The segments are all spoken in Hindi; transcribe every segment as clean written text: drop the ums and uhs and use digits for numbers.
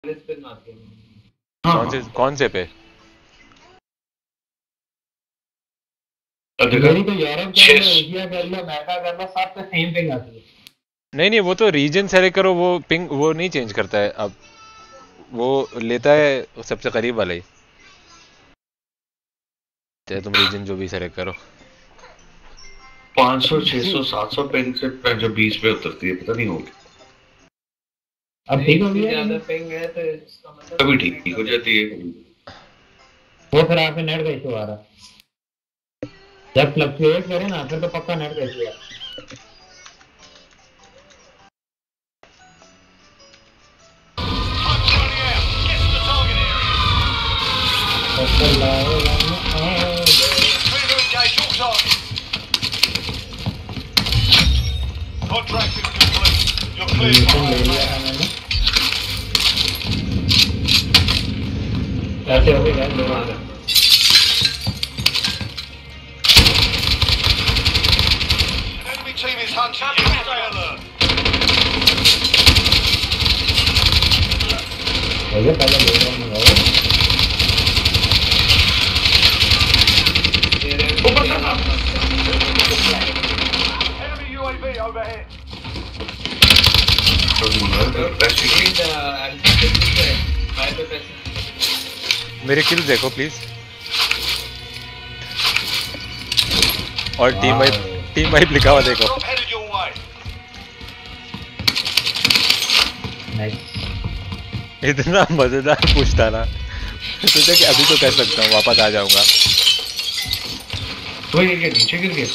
कौन से पे? मेरी तो यूरोप कर लो, एशिया कर लो, अमेरिका कर लो, सब पे सेम पिंग आती है। नहीं वो तो रीजन सेलेक्ट करो, वो पिंग वो नहीं चेंज करता है अब, वो लेता है सबसे करीब वाला ही, चाहे तुम रीजन जो भी सेलेक्ट करो। 500 600 700 पिंग से जो 20 पे उतरती है, पता नहीं होगी। अब ठीक हो गया, ज्यादा पिंग है तो इसका मतलब कभी ठीक हो जाती है। वो फिर आपके नेट का इशू आ रहा है। जब फ्लक्चुएट करे ना फिर तो पक्का नेट का इशू है। कैसे हो गया दो बार पहले ले रहा हूं मेरे किल्स देखो प्लीज, और टीम वाइप लिखा हुआ देखो। इतना मजेदार पूछता ना, सोचा कि अभी तो कह सकता हूँ वापस आ जाऊंगा। वो ये नीचे गिर गया,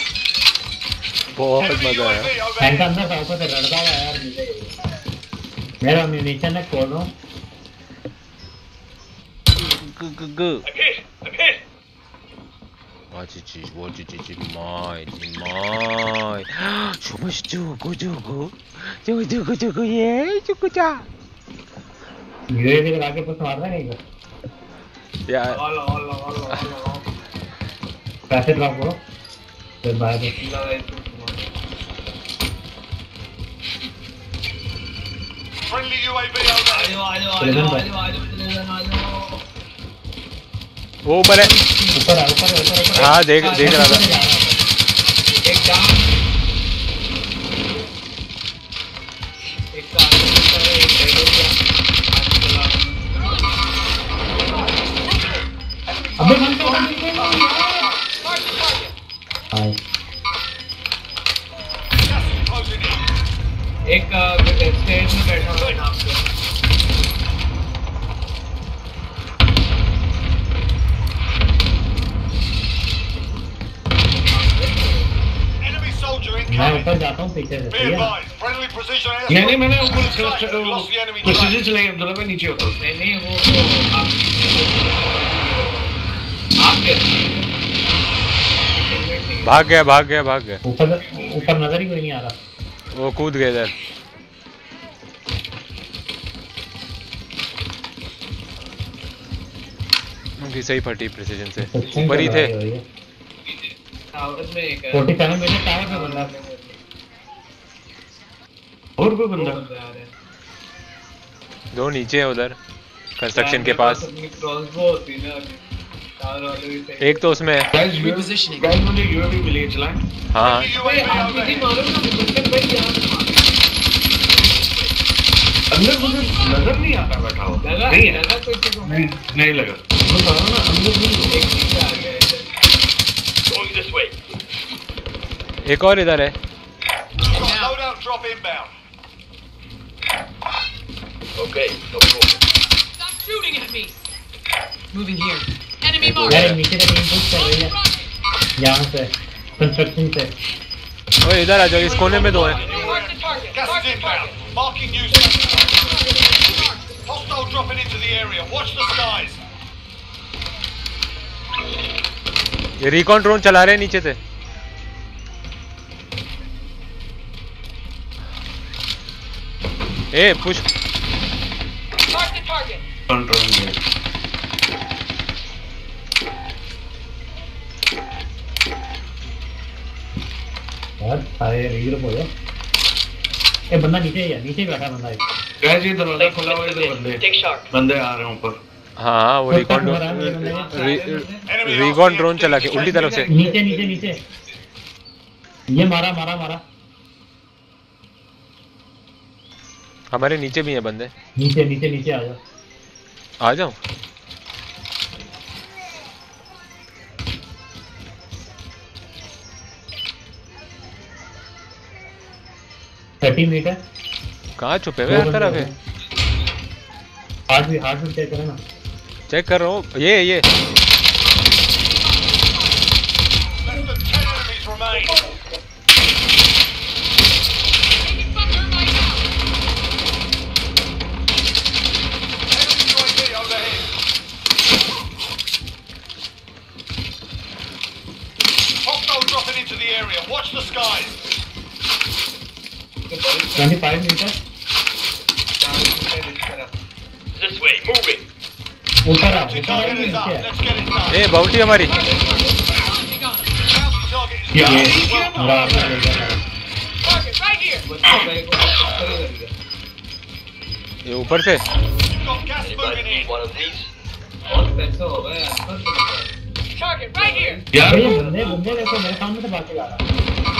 बहुत मजा आया। टैंक अंदर था, ऊपर से लड़का है यार मुझे। मेरा म्यूनिशन है, खोलो। यूएवी लगा के कुछ मारना नहीं कर यार। पैसे ड्रॉप करो फिर बाहर वो ऊपर है, ऊपर हाँ देख रहा था। अबे एक स्टेज में बैठा हुआ है नाम पे। मैं ऊपर जाता हूँ पीछे से। नहीं मैंने प्रिसीजन चलाई अब्दुल्ला में, नीचे होता नहीं वो तो आपके भाग गया। ऊपर नजर ही कोई नहीं आ रहा, वो कूद गया इधर। उनकी सही फटी प्रिसीजन से, ऊपर ही थे। टावर में एक 47 मिनट टावर पे बंदा, और कोई बंदा दो नीचे है उधर कंस्ट्रक्शन के पास। क्रॉसबो होती है ना टावर वाले भी सही। एक तो उसमें है। गाइस मुझे यूएवी मिली है, चलाएं। हाँ आप किसी मालूम ना मुझे भाई यहां से मार अंदर मुझे नजर नहीं आता बैठा हो। लगा नहीं लगा कोई को नहीं लगा, तो सारा ना अंदर नहीं। एक नीचे आ गया इधर। एक और इधर है। यार नीचे से पुश कर रही है यहाँ से कंस्ट्रक्शन से। ओए इधर आ जाओ, इस कोने में दो है। ये रिकॉन ड्रोन चला रहे हैं नीचे से। ए पुश कंट्रोल यार सारे रीग्रुप हो गए। ए बंदा नीचे ही है, नीचे ही बैठा बंदा है। गाइस ये दरवाजा खुला हुआ है, इधर बंदे आ रहे हैं ऊपर। हाँ वो रिकॉन ड्रोन चला के उल्टी तरफ से। नीचे नीचे नीचे ये मारा मारा मारा। हमारे नीचे भी हैं बंदे। नीचे नीचे नीचे आ जाओ। मीटर कहाँ छुपे हुए हर तरफ है? हार्ट भी चेक करो ना। चेक कर रहा हूँ। ये dropping into the area. Watch the skies. 25 metre. This way, moving. ऊपर आ। Let's get it done. ए बाउटी हमारी। ये ऊपर से। यार बंदे देखो मेरे सामने से बाकी आ रहा।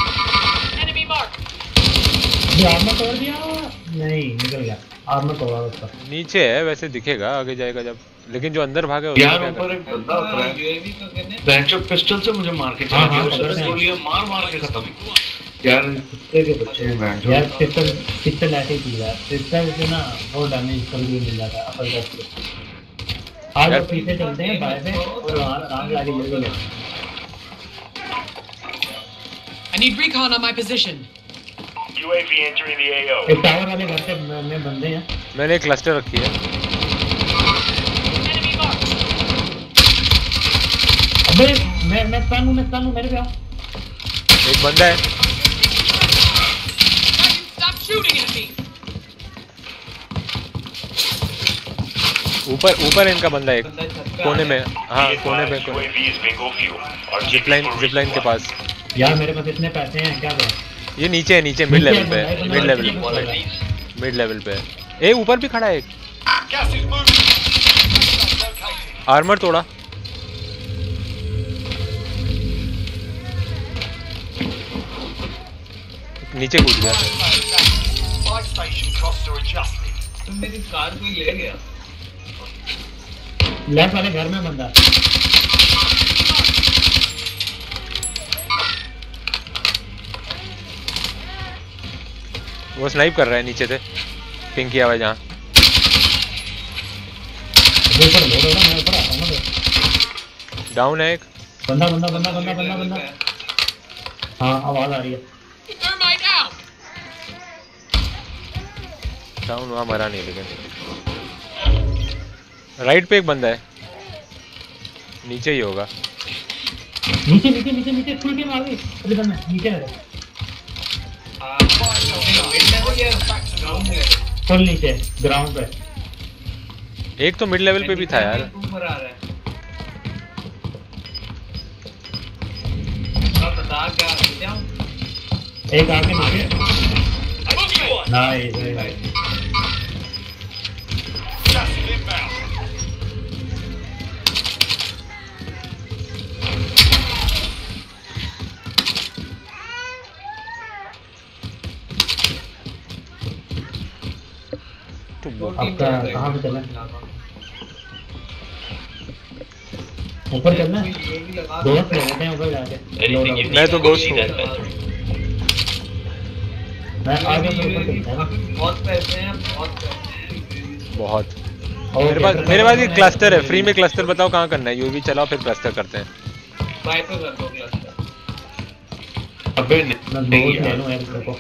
ये आर्मर तोड़ दिया? नहीं निकल गया। आर्मर तोड़ा उसका। नीचे है वैसे दिखेगा आगे जाएगा जब, लेकिन जो अंदर भागे यार ऊपर एक बंदा उतरा है। बेंच ऑफ पिस्टल से मुझे मार के चला गया। उसने गोलियां मार के खत्म। यार कुत्ते के बच्चे हैं बेंच। यार पिस्टल ऐसे ही चीज है। पिस्टल से ना वो डैमेज कर भी मिल जाता है अपर से। आज हम पीछे चलते हैं बाय पे और वहां आराम लाके जल्दी ले। I need recon on my position. UAV entering the AO. एक टावर वाले घर पे में बंदे हैं। मैंने एक क्लस्टर रखी है। अबे मैं स्टन हूं मेरे पे आओ। एक बंदा है। Stop shooting at me. ऊपर इनका बंदा एक कोने में। हाँ कोने पे जिपलाइन के पास। यार मेरे पास इतने पैसे हैं क्या करें? ये नीचे है, नीचे मिड लेवल पे। ए ऊपर भी खड़ा है एक। आर्मर तोड़ा। नीचे कूद गया। मेरी कार कोई ले गया। लेफ्ट वाले घर में बंदा। वो स्नाइप कर रहा है नीचे से। पिंक किया हुआ जहाँ। डाउन है एक बंदा। हाँ आवाज आ रही है। डाउन वहाँ मरा नहीं, लेकिन राइट पे एक बंदा है। नीचे ही होगा। नीचे फुल टीम आ गई। नीचे है फुल नीचे ग्राउंड पे। एक तो मिड लेवल पे भी था यार। एक आगे नीचे। नाइस। आपका कहाँ पे चलना? ऊपर चलना? दोस्त रहते हैं ऊपर जाके। मैं तो दोस्त हूँ। मैं आगे ऊपर चलता हूँ। बहुत पैसे हैं। बहुत। मेरे पास एक क्लस्टर है फ्री में। क्लस्टर बताओ कहाँ करना है? यूवी चलाओ फिर क्लस्टर करते हैं। बाय पे कर दो क्लस्टर। अबे नहीं ले लो यार देखो।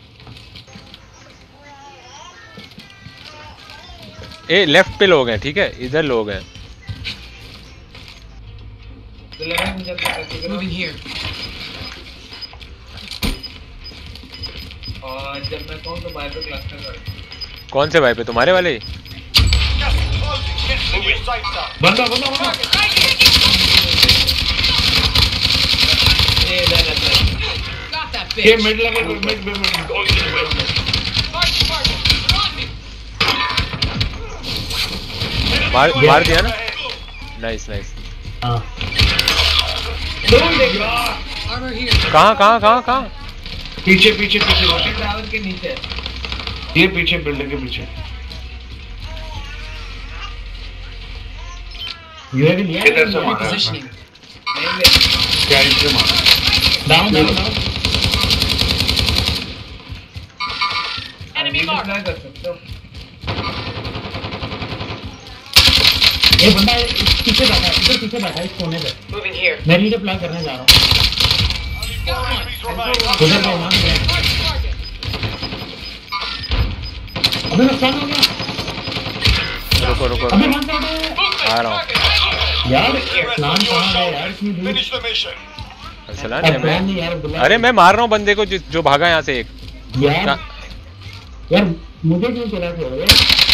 ए लेफ्ट पे लोग हैं, ठीक है इधर लोग हैं। Moving here. और जब मैं कहूँ तो बाय पे क्लस्टर कर। कौन से भाई पे? तुम्हारे वाले ही? बंदा Got that ये bitch. मिड लेवल मार दिया ना। Nice nice. हाँ Armor here. कहाँ पीछे पीछे पीछे टावर के नीचे। ये पीछे बिल्डिंग के पीछे। यूएवी लिया है? इधर से मारा है। Repositioning. क्या इससे मारा? Down Enemy marked. कर सकते हो। ये बंदा पीछे बैठा है, इधर पीछे बैठा है इस कोने पे। Moving here. मैं रीडिप्लॉय करने जा रहा हूँ। उधर गए ना मैं। अबे नुकसान हो गया। रुको अबे वन शॉट है। आ रहा हूँ। यार प्लान कहाँ है यार इतनी दूर? चला अब नहीं प्लान नहीं मैं। यार बुला। अरे मैं मार रहा हूँ बंदे को जो भागा यहाँ से एक। यार यार मुझे क्यों चला गया?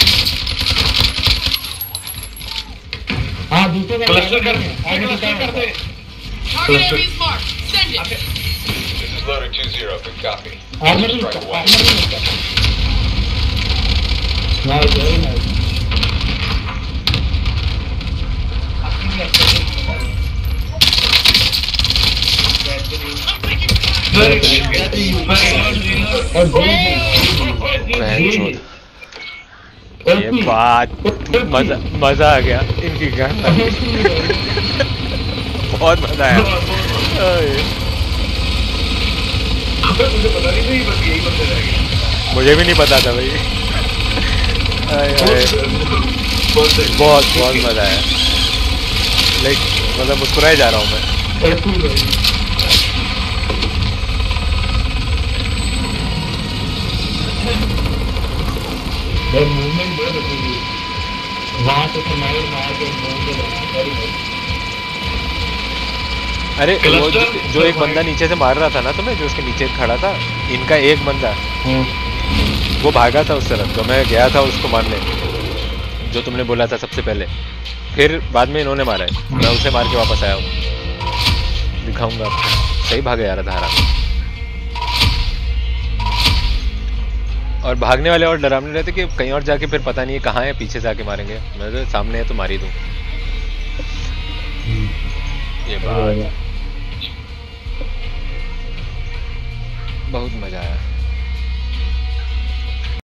हाँ दूसरे का क्लस्टर कर Target enemies marked. Send it. This is loader 2-0. Good copy. Armour नहीं Strike होता, one. आर्मर नहीं होता। Nice very nice. और ये बात मजा आ गया इनकी गन। बहुत मजा आया। मुझे भी नहीं पता था भाई। बहुत मजा आया। लाइक मतलब मुस्कुराए जा रहा हूँ मैं। मूवमेंट बहुत अच्छी थी वहाँ से समाई मार के घूम के बना वेरी नाइस। अरे वो जो एक बंदा नीचे से मार रहा था ना तुम्हें, जो उसके नीचे खड़ा था, इनका एक बंदा वो भागा था उस तरफ, तो मैं गया था उसको मारने, जो तुमने बोला था सबसे पहले। फिर बाद में इन्होंने मारा है, मैं उसे मार के वापस आया हूँ। दिखाऊंगा आपको। सही भागा यार धारा। और भागने वाले और डरावने रहते कि कहीं और जाके फिर पता नहीं है कहाँ है, पीछे से आके मारेंगे। मैं तो सामने है तो मार ही दूँ। ये बात बहुत मजा आया।